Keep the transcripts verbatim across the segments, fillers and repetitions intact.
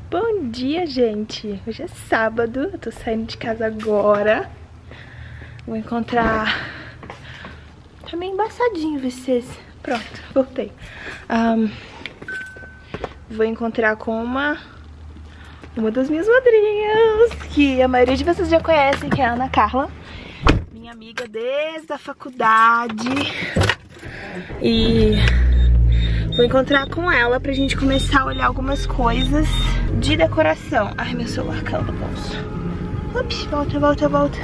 Bom dia, gente. Hoje é sábado, eu tô saindo de casa agora. Vou encontrar... Tá meio embaçadinho vocês. Pronto, voltei. um, Vou encontrar com uma Uma das minhas madrinhas, que a maioria de vocês já conhecem, que é a Ana Carla, minha amiga desde a faculdade. E vou encontrar com ela pra gente começar a olhar algumas coisas de decoração. Ai, meu celular caiu do bolso. Ups, volta, volta, volta.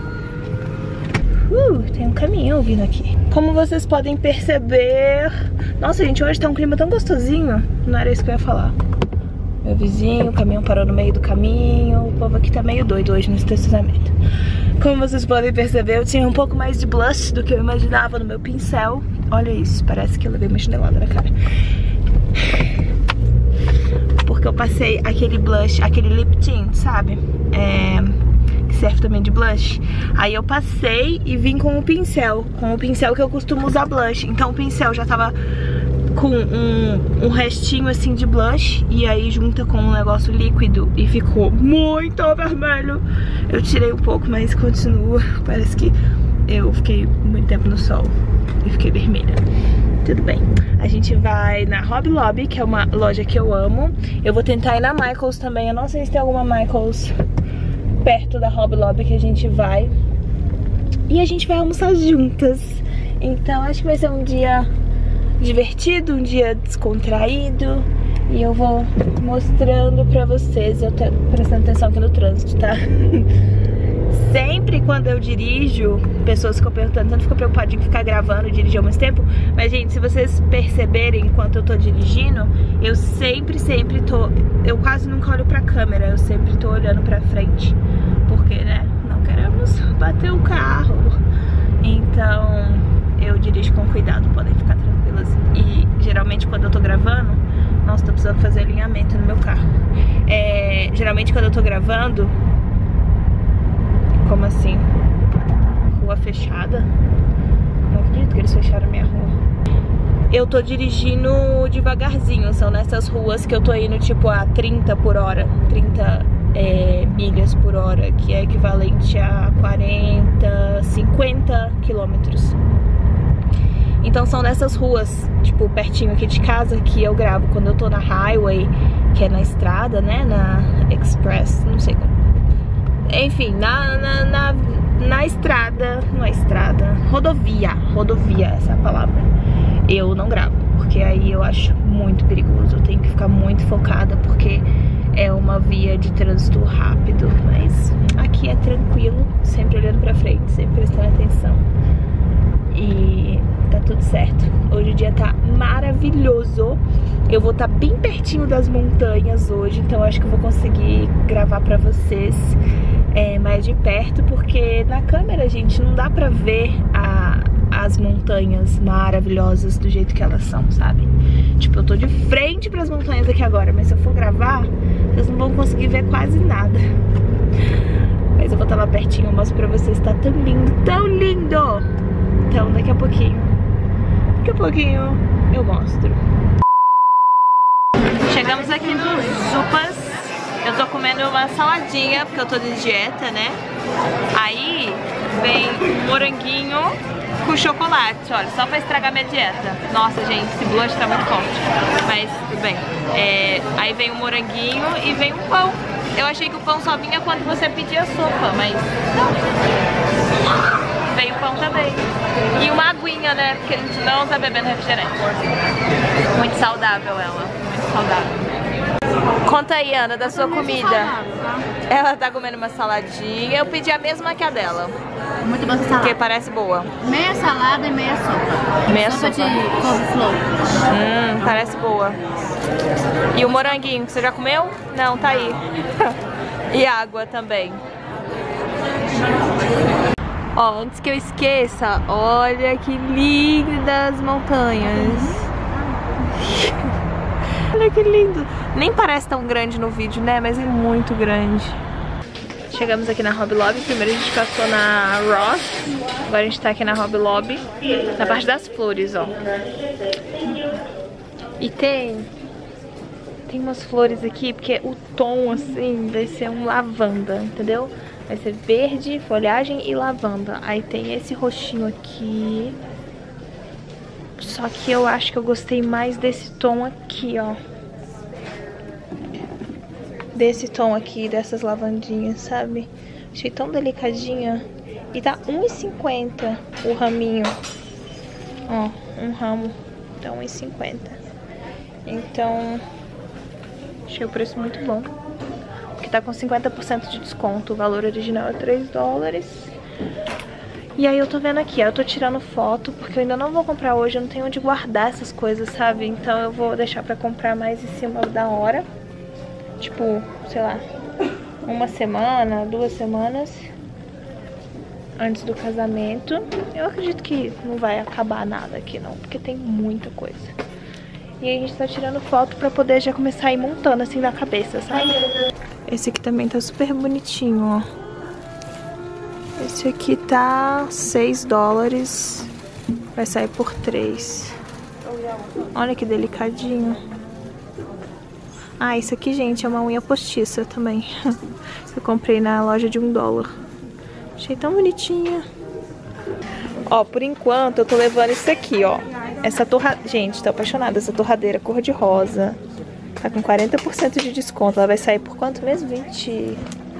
Uh, tem um caminhão vindo aqui. Como vocês podem perceber... Nossa, gente, hoje tá um clima tão gostosinho. Não era isso que eu ia falar. Meu vizinho, o caminhão parou no meio do caminho. O povo aqui tá meio doido hoje no estacionamento. Como vocês podem perceber, eu tinha um pouco mais de blush do que eu imaginava no meu pincel. Olha isso, parece que eu levei uma chinelada na cara. Porque eu passei aquele blush, aquele lip tint, sabe? É... que serve também de blush. Aí eu passei e vim com o pincel. Com o pincel que eu costumo usar blush. Então o pincel já tava com um, um restinho assim de blush. E aí junta com um negócio líquido e ficou muito vermelho. Eu tirei um pouco, mas continua. Parece que eu fiquei muito tempo no sol e fiquei vermelha. Tudo bem. A gente vai na Hobby Lobby, que é uma loja que eu amo. Eu vou tentar ir na Michaels também. Eu não sei se tem alguma Michaels perto da Hobby Lobby que a gente vai. E a gente vai almoçar juntas. Então acho que vai ser um dia divertido, um dia descontraído. E eu vou mostrando pra vocês. Eu tô prestando atenção aqui no trânsito, tá? Sempre quando eu dirijo, pessoas ficam perguntando, tanto fica preocupada em ficar gravando e dirigir ao mesmo tempo. Mas, gente, se vocês perceberem enquanto eu tô dirigindo, eu sempre, sempre tô... Eu quase nunca olho pra câmera, eu sempre tô olhando pra frente. Porque, né, não queremos bater o carro. Então, eu dirijo com cuidado, podem ficar tranquilas. E, geralmente, quando eu tô gravando... Nossa, tô precisando fazer alinhamento no meu carro. É, geralmente, quando eu tô gravando... Como assim? Rua fechada? Não acredito que eles fecharam minha rua. Eu tô dirigindo devagarzinho. São nessas ruas que eu tô indo tipo a trinta por hora. trinta é, milhas por hora. Que é equivalente a quarenta, cinquenta quilômetros. Então são nessas ruas, tipo pertinho aqui de casa, que eu gravo. Quando eu tô na highway, que é na estrada, né? Na express, não sei como. Enfim, na, na, na, na estrada, não é estrada, rodovia, rodovia, essa é a palavra, eu não gravo, porque aí eu acho muito perigoso, eu tenho que ficar muito focada, porque é uma via de trânsito rápido, mas aqui é tranquilo, sempre olhando pra frente, sempre prestando atenção, e tá tudo certo. Hoje o dia tá maravilhoso, eu vou estar tá bem pertinho das montanhas hoje, então acho que eu vou conseguir gravar pra vocês É, mais de perto, porque na câmera, gente, não dá pra ver a, as montanhas maravilhosas do jeito que elas são, sabe? Tipo, eu tô de frente pras montanhas aqui agora, mas se eu for gravar, vocês não vão conseguir ver quase nada. Mas eu vou estar lá pertinho, eu mostro pra vocês, tá tão lindo, tão lindo! Então, daqui a pouquinho, daqui a pouquinho eu mostro. Chegamos aqui no Zupas. Eu tô comendo uma saladinha, porque eu tô de dieta, né? Aí vem moranguinho com chocolate, olha, só pra estragar minha dieta. Nossa, gente, esse blush tá muito forte, mas tudo bem. É, aí vem o moranguinho e vem um pão. Eu achei que o pão só vinha quando você pedia sopa, mas não. Veio o pão também. E uma aguinha, né? Porque a gente não tá bebendo refrigerante. Muito saudável ela, muito saudável. Conta aí, Ana, da sua comida. Salada, tá? Ela tá comendo uma saladinha. Eu pedi a mesma que a dela. Muito boa essa salada. Porque parece boa. Meia salada e meia sopa. Meia sopa. sopa de couve-flor. Hum, parece boa. E o moranguinho, você já comeu? Não, tá aí. E água também. Ó, antes que eu esqueça, olha que lindas montanhas. Olha que lindo. Nem parece tão grande no vídeo, né? Mas é muito grande. Chegamos aqui na Hobby Lobby. Primeiro a gente passou na Ross. Agora a gente tá aqui na Hobby Lobby. Na parte das flores, ó. E tem tem umas flores aqui, porque o tom, assim, vai ser um lavanda, entendeu? Vai ser verde, folhagem e lavanda. Aí tem esse roxinho aqui. Só que eu acho que eu gostei mais desse tom aqui, ó. Desse tom aqui, dessas lavandinhas, sabe? Achei tão delicadinha. E tá um e cinquenta o raminho. Ó, um ramo. Tá um e cinquenta. Então, achei o preço muito bom. Porque tá com cinquenta por cento de desconto. O valor original é três dólares. E aí eu tô vendo aqui, ó, eu tô tirando foto, porque eu ainda não vou comprar hoje, eu não tenho onde guardar essas coisas, sabe? Então eu vou deixar pra comprar mais em cima da hora. Tipo, sei lá, uma semana, duas semanas antes do casamento. Eu acredito que não vai acabar nada aqui não, porque tem muita coisa. E aí a gente tá tirando foto pra poder já começar a ir montando assim na cabeça, sabe? Esse aqui também tá super bonitinho, ó. Esse aqui tá seis dólares, vai sair por três. Olha que delicadinho. Ah, isso aqui, gente, é uma unha postiça também. Eu comprei na loja de um dólar. Achei tão bonitinha. Ó, por enquanto eu tô levando isso aqui, ó. Essa torra... Gente, tô apaixonada. Essa torradeira cor de rosa. Tá com quarenta por cento de desconto. Ela vai sair por quanto mesmo? vinte...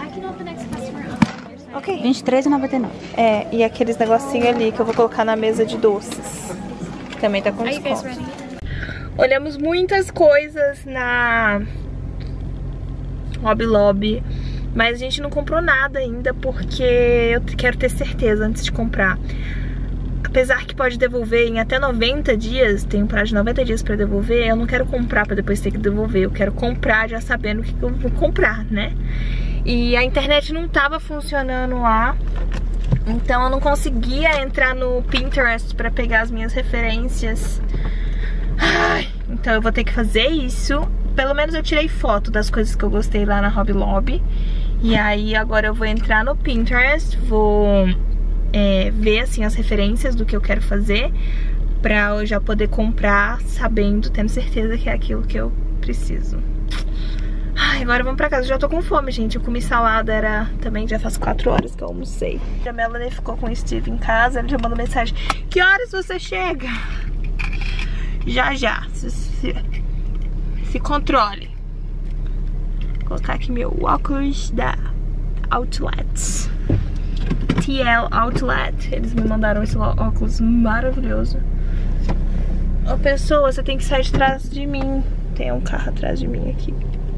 Ok. vinte e três reais e noventa e nove centavos. É, e aqueles negocinhos ali que eu vou colocar na mesa de doces. Também tá com desconto. Olhamos muitas coisas na Hobby Lobby, mas a gente não comprou nada ainda porque eu quero ter certeza antes de comprar. Apesar que pode devolver em até noventa dias, tem um prazo de noventa dias pra devolver, eu não quero comprar pra depois ter que devolver. Eu quero comprar já sabendo o que eu vou comprar, né? E a internet não tava funcionando lá, então eu não conseguia entrar no Pinterest pra pegar as minhas referências. Ai, então eu vou ter que fazer isso. Pelo menos eu tirei foto das coisas que eu gostei lá na Hobby Lobby. E aí agora eu vou entrar no Pinterest, vou é, ver assim as referências do que eu quero fazer, pra eu já poder comprar sabendo, tendo certeza que é aquilo que eu preciso. Ai, agora vamos pra casa, eu já tô com fome, gente. Eu comi salada, era também já faz quatro horas que eu almocei. A Melanie ficou com o Steve em casa, ele já mandou mensagem: que horas você chega? Já, já. Se, se, se controle. Vou colocar aqui meu óculos da Outlet. T L Outlet. Eles me mandaram esse óculos maravilhoso. Ô, pessoa, você tem que sair de trás de mim. Tem um carro atrás de mim aqui.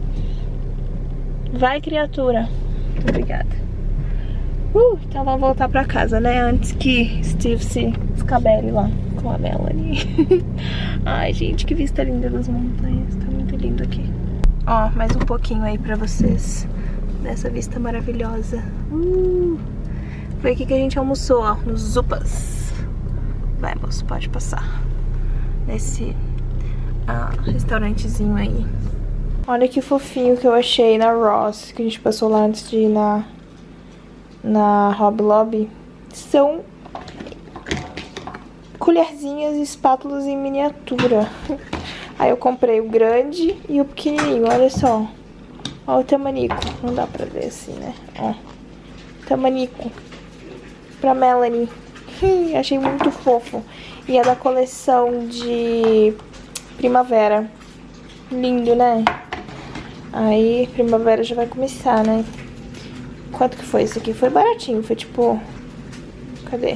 Vai, criatura. Obrigada. Uh, então vamos voltar pra casa, né? Antes que Steve se descabele lá com a Melanie. Ai, gente, que vista linda das montanhas. Tá muito lindo aqui. Ó, mais um pouquinho aí pra vocês dessa vista maravilhosa. Uh, foi aqui que a gente almoçou, ó, nos Zupas. Vai, moço, pode passar. Nesse ah, restaurantezinho aí. Olha que fofinho que eu achei na Ross, que a gente passou lá antes de ir na, na Hobby Lobby. São colherzinhas e espátulas em miniatura. Aí eu comprei o grande e o pequenininho, olha só. Olha o tamanico, não dá pra ver assim, né? Ó, tamanico pra Melanie. Achei muito fofo. E é da coleção de primavera. Lindo, né? Aí, primavera já vai começar, né? Quanto que foi isso aqui? Foi baratinho, foi tipo... Cadê?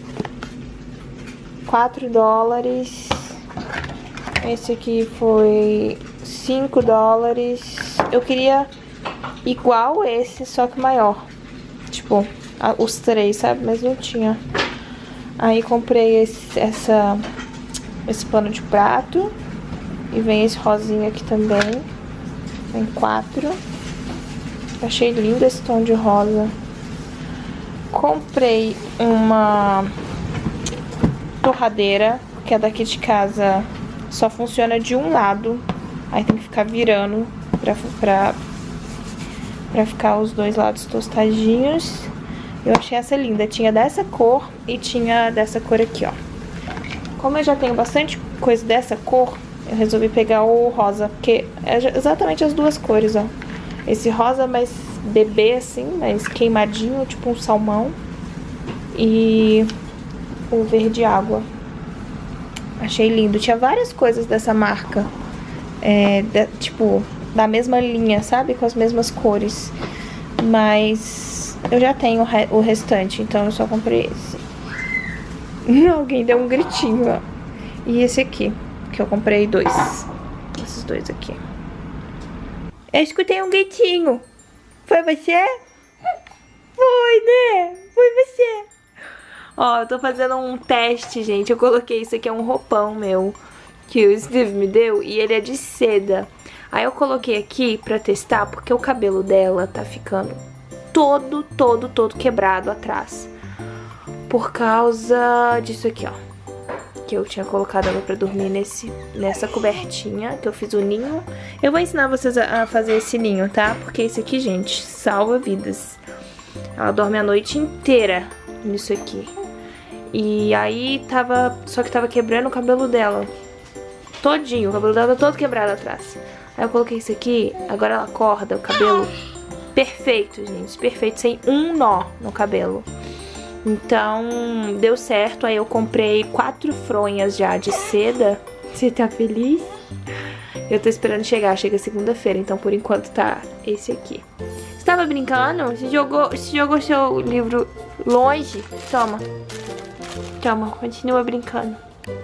quatro dólares. Esse aqui foi cinco dólares. Eu queria igual esse, só que maior. Tipo, os três, sabe? Mas não tinha. Aí comprei esse, essa, esse pano de prato. E vem esse rosinha aqui também. Vem quatro. Achei lindo esse tom de rosa. Comprei uma torradeira, que é daqui de casa, só funciona de um lado. Aí tem que ficar virando pra, pra, pra ficar os dois lados tostadinhos. Eu achei essa linda. Tinha dessa cor e tinha dessa cor aqui, ó. Como eu já tenho bastante coisa dessa cor, eu resolvi pegar o rosa, porque é exatamente as duas cores, ó. Esse rosa mais bebê, assim, mais queimadinho, tipo um salmão. E o verde água. Achei lindo. Tinha várias coisas dessa marca. É, de, tipo, da mesma linha, sabe? Com as mesmas cores. Mas eu já tenho o, re o restante, então eu só comprei esse. Alguém deu um gritinho, ó. E esse aqui, que eu comprei dois. Esses dois aqui. Eu escutei um gritinho. Foi você? Foi, né? Foi você. Ó, eu tô fazendo um teste, gente. Eu coloquei isso aqui, é um roupão meu que o Steve me deu e ele é de seda. Aí eu coloquei aqui pra testar porque o cabelo dela tá ficando todo, todo, todo quebrado atrás. Por causa disso aqui, ó. Que eu tinha colocado ela pra dormir nesse, nessa cobertinha, que eu fiz o ninho. Eu vou ensinar vocês a, a fazer esse ninho, tá? Porque esse aqui, gente, salva vidas. Ela dorme a noite inteira nisso aqui. E aí tava, só que tava quebrando o cabelo dela todinho, o cabelo dela todo quebrado atrás. Aí eu coloquei isso aqui, agora ela acorda, o cabelo perfeito, gente, perfeito, sem um nó no cabelo. Então, deu certo. Aí eu comprei quatro fronhas já de seda. Você tá feliz? Eu tô esperando chegar, chega segunda-feira. Então, por enquanto, tá esse aqui. Você tava brincando? Você jogou, você jogou seu livro longe? Toma. Toma, continua brincando.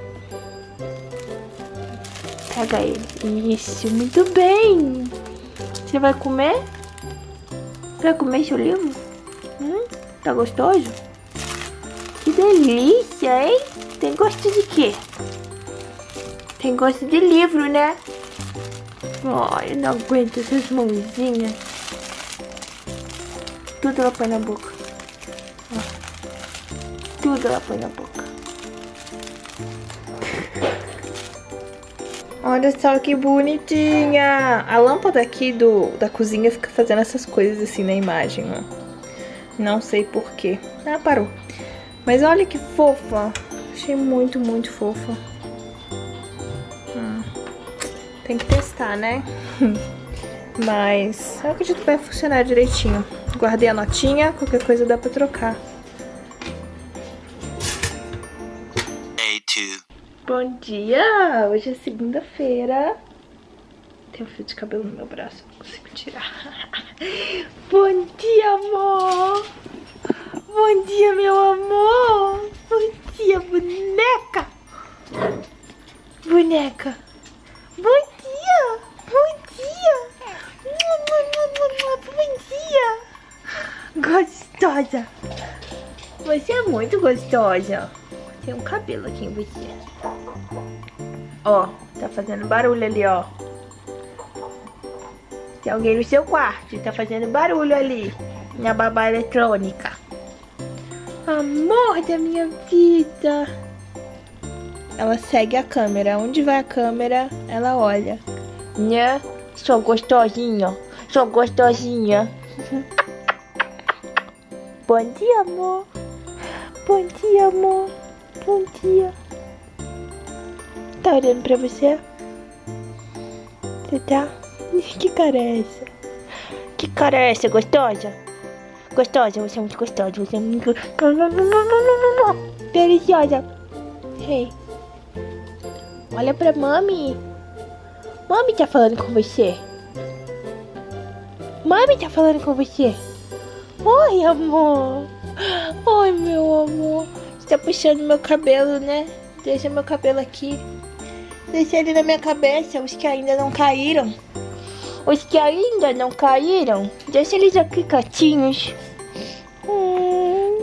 Pega ele. Isso, muito bem. Você vai comer? Vai comer seu livro? Hum? Tá gostoso? Que delícia, hein? Tem gosto de quê? Tem gosto de livro, né? Ai, eu não aguento essas mãozinhas. Tudo ela põe na boca. Tudo ela põe na boca. Olha só que bonitinha. A lâmpada aqui do, da cozinha fica fazendo essas coisas assim na imagem, ó. Não sei porquê. Ah, parou. Mas olha que fofa. Achei muito, muito fofa. Hum. Tem que testar, né? Mas eu acredito que vai funcionar direitinho. Guardei a notinha, qualquer coisa dá pra trocar. Bom dia! Hoje é segunda-feira. Tem um fio de cabelo no meu braço, não consigo tirar. Bom dia, amor! Bom dia, meu amor! Bom dia, boneca! Boneca! Bom dia! Bom dia! Bom dia! Gostosa! Você é muito gostosa! Tem um cabelo aqui em você. Ó, tá fazendo barulho ali, ó. Tem alguém no seu quarto, tá fazendo barulho ali. Na babá eletrônica. Amor da minha vida. Ela segue a câmera. Onde vai a câmera, ela olha. Né? Sou gostosinha. Sou gostosinha. Bom dia, amor. Bom dia, amor. Bom dia. Tá olhando pra você? Você tá? Que cara é essa? Que cara é essa, gostosa? Gostosa, você é muito gostosa. Você é muito... deliciosa. Hey. Olha pra mami. Mami tá falando com você. Mami tá falando com você. Oi, amor. Oi, meu amor. Você tá puxando meu cabelo, né? Deixa meu cabelo aqui. Deixa ele na minha cabeça, os que ainda não caíram. Os que ainda não caíram, deixa eles aqui quietinhos. Hum.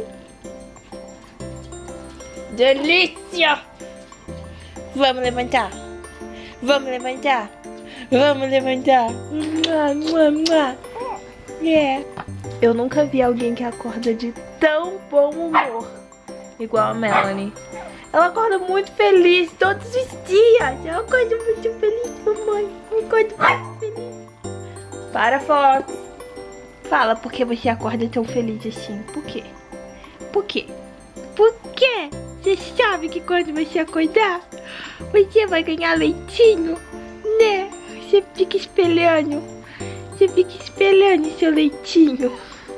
Delícia! Vamos levantar. Vamos levantar. Vamos levantar. Mua, mua, mua. Yeah. Eu nunca vi alguém que acorda de tão bom humor igual a Melanie. Ela acorda muito feliz todos os dias. Eu acordo muito feliz, mamãe. Eu acordo muito feliz. Para, Fox. Fala por que você acorda tão feliz assim. Por quê? Por quê? Por quê? Você sabe que quando você acordar, Você vai ganhar leitinho, né? Você fica espelhando. Você fica espelhando seu leitinho.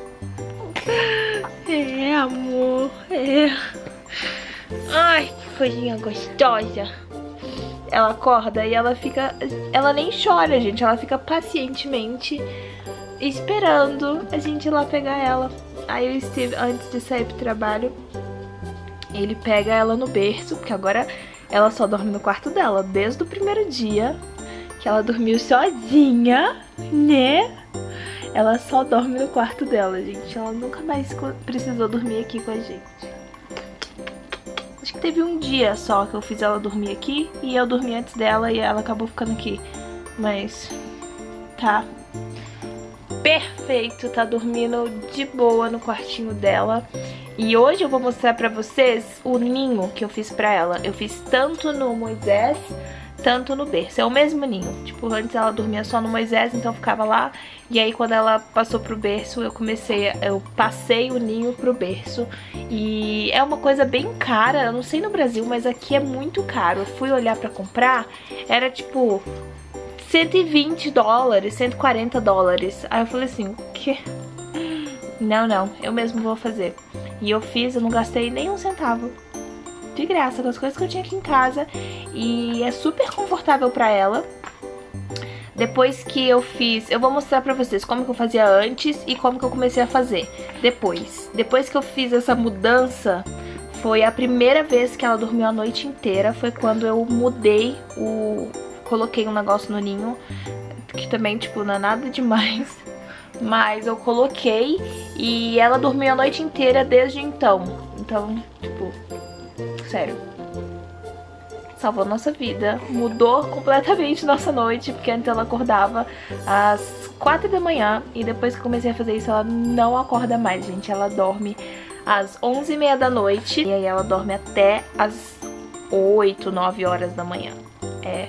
É, amor, é. Ai, que coisinha gostosa. Ela acorda e ela fica... Ela nem chora, gente. Ela fica pacientemente esperando a gente ir lá pegar ela. Aí o Steve, antes de sair pro trabalho, ele pega ela no berço, porque agora ela só dorme no quarto dela. Desde o primeiro dia que ela dormiu sozinha, né? Ela só dorme no quarto dela, gente. Ela nunca mais precisou dormir aqui com a gente. Acho que teve um dia só que eu fiz ela dormir aqui e eu dormi antes dela e ela acabou ficando aqui. Mas tá perfeito, tá dormindo de boa no quartinho dela. E hoje eu vou mostrar pra vocês o ninho que eu fiz pra ela. Eu fiz tanto no Moisés, tanto no berço. É o mesmo ninho. Tipo, antes ela dormia só no Moisés, então ficava lá. E aí quando ela passou pro berço, eu comecei, eu passei o ninho pro berço. E é uma coisa bem cara, eu não sei no Brasil, mas aqui é muito caro. Eu fui olhar pra comprar, era tipo cento e vinte dólares, cento e quarenta dólares. Aí eu falei assim, o quê? Não, não, eu mesmo vou fazer. E eu fiz, eu não gastei nem um centavo. De graça, com as coisas que eu tinha aqui em casa. E é super confortável pra ela. Depois que eu fiz, eu vou mostrar pra vocês como que eu fazia antes e como que eu comecei a fazer depois. Depois que eu fiz essa mudança, foi a primeira vez que ela dormiu a noite inteira. Foi quando eu mudei o... Coloquei um negócio no ninho, que também, tipo, não é nada demais. Mas eu coloquei e ela dormiu a noite inteira desde então. Então, tipo, sério, salvou nossa vida, mudou completamente nossa noite, porque antes ela acordava às quatro da manhã e depois que comecei a fazer isso ela não acorda mais, gente. Ela dorme às onze e meia da noite e aí ela dorme até às oito, nove horas da manhã. É...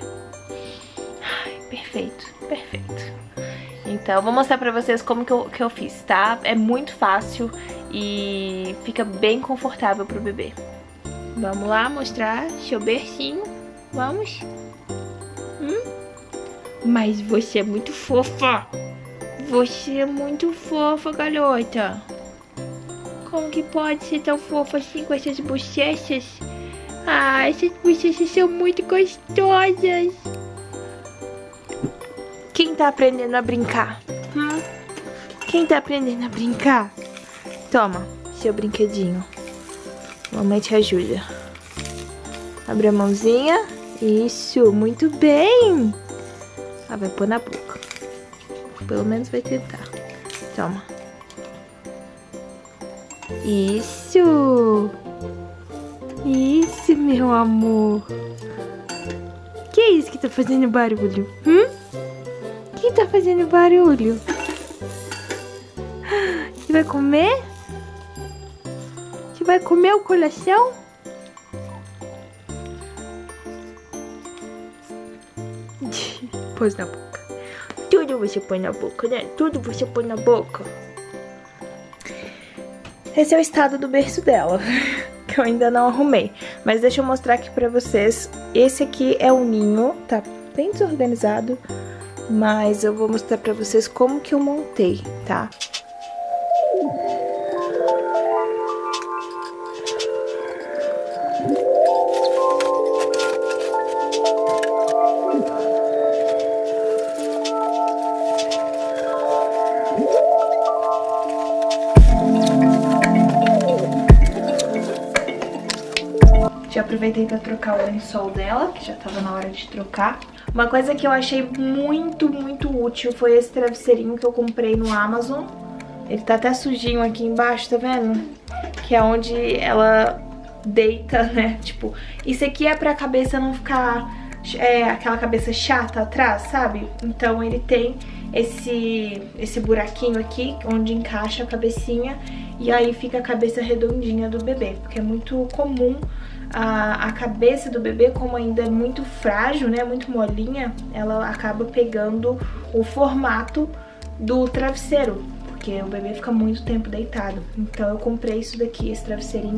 Ai, perfeito, perfeito. Então, eu vou mostrar pra vocês como que eu, que eu fiz, tá? É muito fácil e fica bem confortável pro bebê. Vamos lá mostrar seu bercinho. Vamos? Hum? Mas você é muito fofa. Você é muito fofa, garota. Como que pode ser tão fofa assim com essas bochechas? Ah, essas bochechas são muito gostosas. Quem tá aprendendo a brincar? Hum? Quem tá aprendendo a brincar? Toma, seu brinquedinho. Mamãe te ajuda. Abre a mãozinha. Isso, muito bem. Ah, vai pôr na boca. Pelo menos vai tentar. Toma. Isso. Isso, meu amor. Que é isso que tá fazendo barulho? Hum? Quem tá fazendo barulho? Você vai comer? Você vai comer o coração? Pôs na boca. Tudo você põe na boca, né? Tudo você põe na boca. Esse é o estado do berço dela, que eu ainda não arrumei. Mas deixa eu mostrar aqui pra vocês. Esse aqui é o ninho, tá bem desorganizado. Mas eu vou mostrar pra vocês como que eu montei, tá? Já aproveitei pra trocar o lençol dela, que já tava na hora de trocar. Uma coisa que eu achei muito, muito útil foi esse travesseirinho que eu comprei no Amazon. Ele tá até sujinho aqui embaixo, tá vendo? Que é onde ela deita, né? Tipo, isso aqui é pra cabeça não ficar... É, aquela cabeça chata atrás, sabe? Então ele tem esse, esse buraquinho aqui, onde encaixa a cabecinha. E aí fica a cabeça redondinha do bebê. Porque é muito comum... A, a cabeça do bebê, como ainda é muito frágil, né, muito molinha, ela acaba pegando o formato do travesseiro, porque o bebê fica muito tempo deitado. Então eu comprei isso daqui, esse travesseirinho,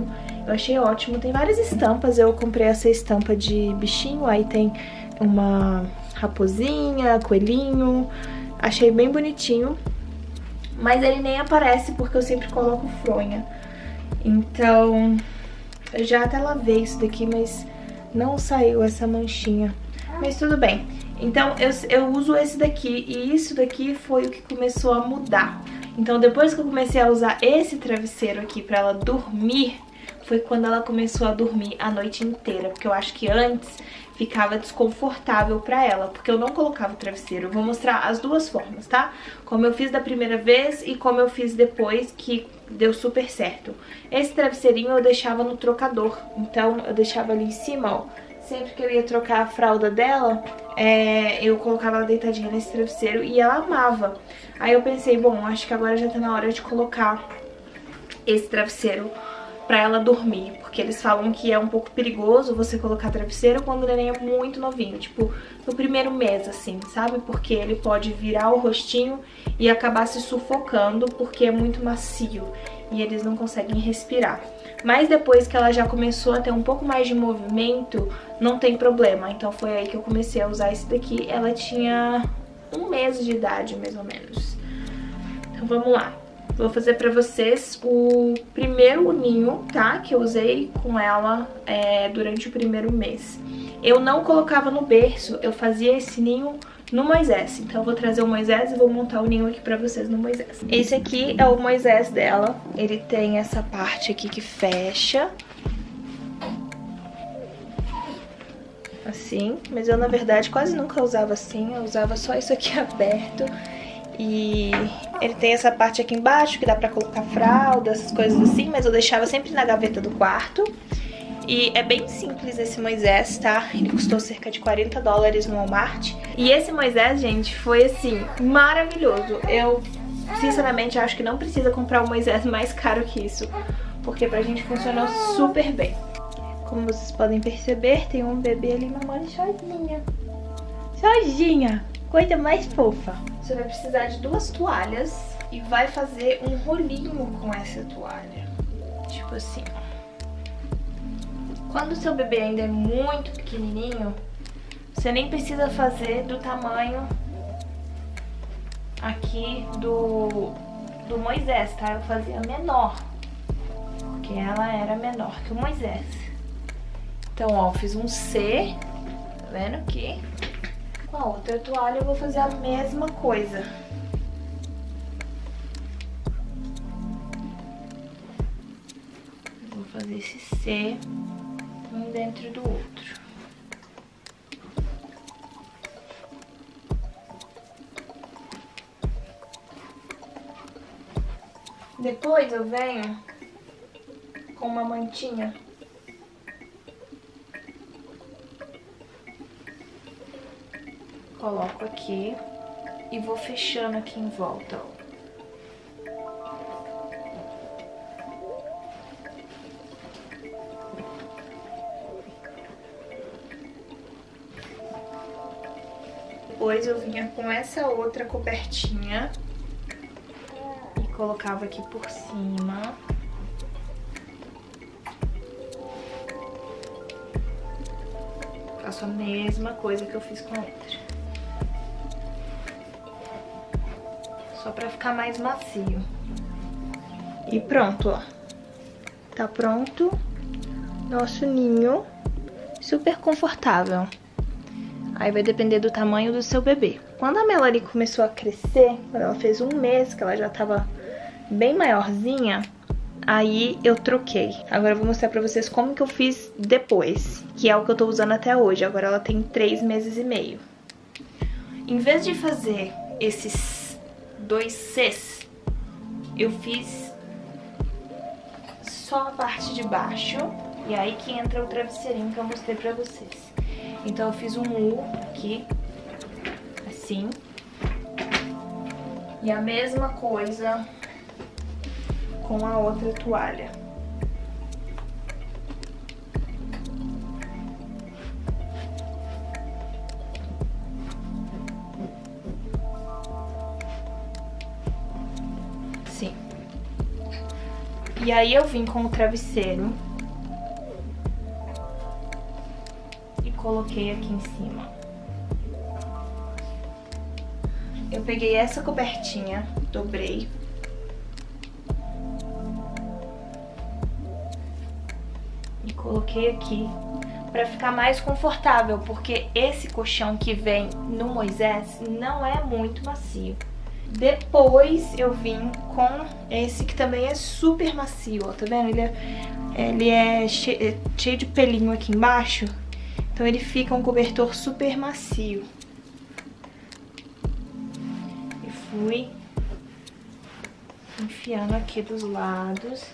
Eu achei ótimo, tem várias estampas. Eu comprei essa estampa de bichinho, aí tem uma raposinha, coelhinho. Achei bem bonitinho. Mas ele nem aparece porque eu sempre coloco fronha. Então, eu já até lavei isso daqui, mas não saiu essa manchinha. Mas tudo bem. Então, eu, eu uso esse daqui e isso daqui foi o que começou a mudar. Então, depois que eu comecei a usar esse travesseiro aqui pra ela dormir, foi quando ela começou a dormir a noite inteira. Porque eu acho que antes ficava desconfortável pra ela, porque eu não colocava o travesseiro. Eu vou mostrar as duas formas, tá? Como eu fiz da primeira vez e como eu fiz depois, que deu super certo. Esse travesseirinho eu deixava no trocador, então eu deixava ali em cima, ó. Sempre que eu ia trocar a fralda dela, é, eu colocava ela deitadinha nesse travesseiro e ela amava. Aí eu pensei, bom, acho que agora já tá na hora de colocar esse travesseiro pra ela dormir, porque eles falam que é um pouco perigoso você colocar travesseiro quando o neném é muito novinho, tipo, no primeiro mês, assim, sabe? Porque ele pode virar o rostinho e acabar se sufocando, porque é muito macio e eles não conseguem respirar. Mas depois que ela já começou a ter um pouco mais de movimento, não tem problema. Então foi aí que eu comecei a usar esse daqui. Ela tinha um mês de idade, mais ou menos. Então vamos lá. Vou fazer pra vocês o primeiro ninho, tá? Que eu usei com ela é, durante o primeiro mês. Eu não colocava no berço, eu fazia esse ninho no Moisés. Então eu vou trazer o Moisés e vou montar o ninho aqui pra vocês no Moisés. Esse aqui é o Moisés dela. Ele tem essa parte aqui que fecha. Assim. Mas eu, na verdade, quase nunca usava assim. Eu usava só isso aqui aberto. E ele tem essa parte aqui embaixo que dá pra colocar fralda, essas coisas assim. Mas eu deixava sempre na gaveta do quarto. E é bem simples esse Moisés, tá? Ele custou cerca de quarenta dólares no Walmart. E esse Moisés, gente, foi assim, maravilhoso. Eu, sinceramente, acho que não precisa comprar um Moisés mais caro que isso, porque pra gente funcionou super bem. Como vocês podem perceber, tem um bebê ali mamando sozinha. Sozinha! Coisa mais fofa. Você vai precisar de duas toalhas e vai fazer um rolinho com essa toalha. Tipo assim, ó. Quando o seu bebê ainda é muito pequenininho, você nem precisa fazer do tamanho aqui do, do Moisés, tá? Eu fazia menor, porque ela era menor que o Moisés. Então, ó, eu fiz um C, tá vendo aqui? Com a outra toalha eu vou fazer a mesma coisa. Vou fazer esse C um dentro do outro. Depois eu venho com uma mantinha. Coloco aqui e vou fechando aqui em volta, ó. Depois eu vinha com essa outra cobertinha e colocava aqui por cima. Faço a mesma coisa que eu fiz com a outra. Só pra ficar mais macio. E pronto, ó. Tá pronto nosso ninho. Super confortável. Aí vai depender do tamanho do seu bebê. Quando a Melanie começou a crescer, quando ela fez um mês, que ela já tava bem maiorzinha, aí eu troquei. Agora eu vou mostrar pra vocês como que eu fiz depois, que é o que eu tô usando até hoje. Agora ela tem três meses e meio. Em vez de fazer esses dois Cs, eu fiz só a parte de baixo. E aí que entra o travesseirinho que eu mostrei pra vocês. Então eu fiz um U aqui, assim. E a mesma coisa com a outra toalha. Sim. E aí eu vim com o travesseiro coloquei aqui em cima. Eu peguei essa cobertinha, dobrei. E coloquei aqui pra ficar mais confortável, porque esse colchão que vem no Moisés não é muito macio. Depois eu vim com esse que também é super macio, ó, tá vendo? Ele é, ele é cheio, cheio de pelinho aqui embaixo, então ele fica um cobertor super macio. E fui enfiando aqui dos lados.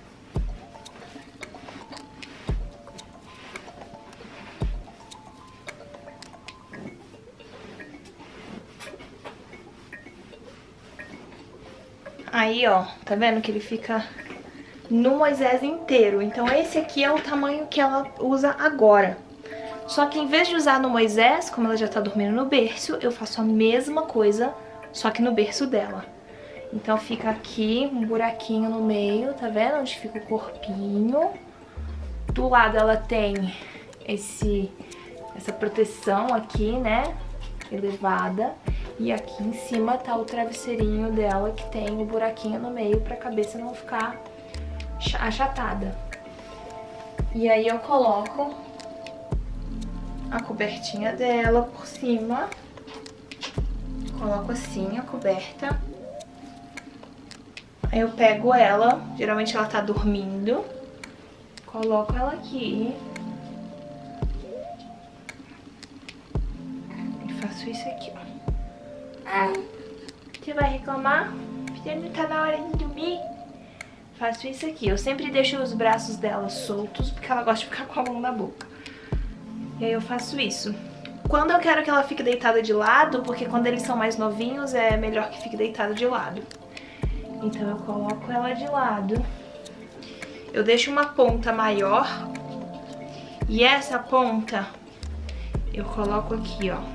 Aí, ó, tá vendo que ele fica no Moisés inteiro. Então esse aqui é o tamanho que ela usa agora. Só que em vez de usar no Moisés, como ela já tá dormindo no berço, eu faço a mesma coisa, só que no berço dela. Então fica aqui um buraquinho no meio, tá vendo? Onde fica o corpinho. Do lado ela tem esse, essa proteção aqui, né? Elevada. E aqui em cima tá o travesseirinho dela, que tem o buraquinho no meio pra cabeça não ficar achatada. E aí eu coloco a cobertinha dela por cima. Coloco assim a coberta. Aí eu pego ela, geralmente ela tá dormindo. Coloco ela aqui. E faço isso aqui, ó. Você vai reclamar? Você não tá na hora de dormir? Faço isso aqui. Eu sempre deixo os braços dela soltos, porque ela gosta de ficar com a mão na boca. E aí eu faço isso. Quando eu quero que ela fique deitada de lado, porque quando eles são mais novinhos é melhor que fique deitada de lado. Então eu coloco ela de lado. Eu deixo uma ponta maior. E essa ponta eu coloco aqui, ó.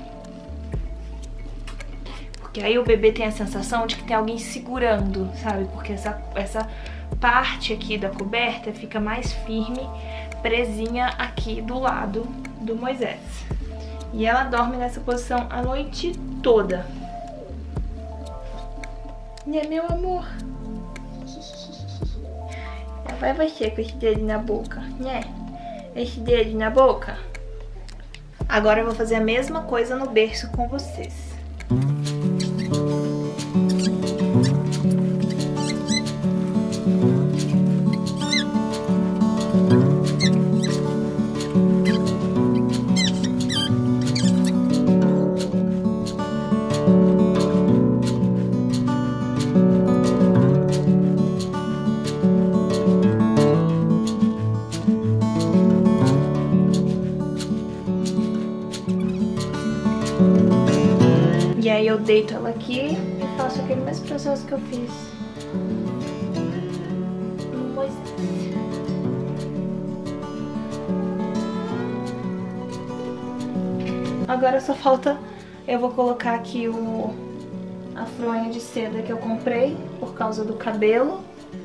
Porque aí o bebê tem a sensação de que tem alguém segurando, sabe? Porque essa, essa parte aqui da coberta fica mais firme, presinha aqui do lado do Moisés. E ela dorme nessa posição a noite toda. Né, meu amor? Vai você com esse dedo na boca, né? Esse dedo na boca. Agora eu vou fazer a mesma coisa no berço com vocês. E aí eu deito ela aqui e faço aquele mesmo processo que eu fiz no Moisés. Agora só falta, eu vou colocar aqui o, a fronha de seda que eu comprei por causa do cabelo.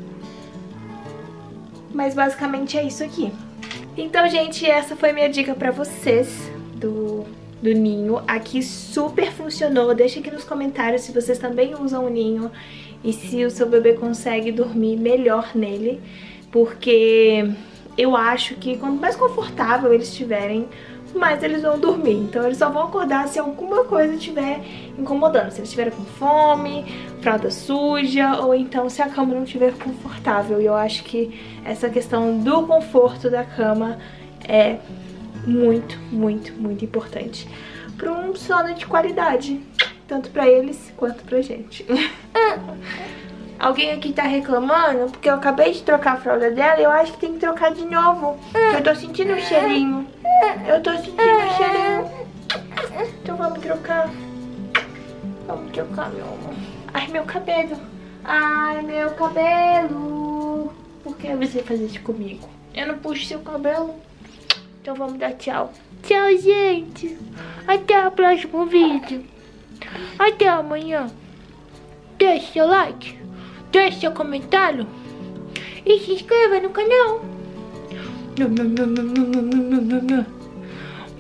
Mas basicamente é isso aqui. Então, gente, essa foi minha dica pra vocês do... do ninho. Aqui super funcionou. Deixa aqui nos comentários se vocês também usam o ninho e se o seu bebê consegue dormir melhor nele, porque eu acho que quanto mais confortável eles estiverem, mais eles vão dormir. Então eles só vão acordar se alguma coisa estiver incomodando, se eles estiverem com fome, fralda suja, ou então se a cama não estiver confortável. E eu acho que essa questão do conforto da cama é muito, muito, muito importante para um sono de qualidade, tanto para eles quanto pra gente. Alguém aqui tá reclamando porque eu acabei de trocar a fralda dela e eu acho que tem que trocar de novo. Eu tô sentindo o cheirinho. Eu tô sentindo o cheirinho. Então vamos trocar. Vamos trocar, meu amor. Ai, meu cabelo. Ai, meu cabelo. Por que você faz isso comigo? Eu não puxo seu cabelo. Então vamos dar tchau. Tchau, gente. Até o próximo vídeo. Até amanhã. Deixe seu like. Deixe seu comentário. E se inscreva no canal.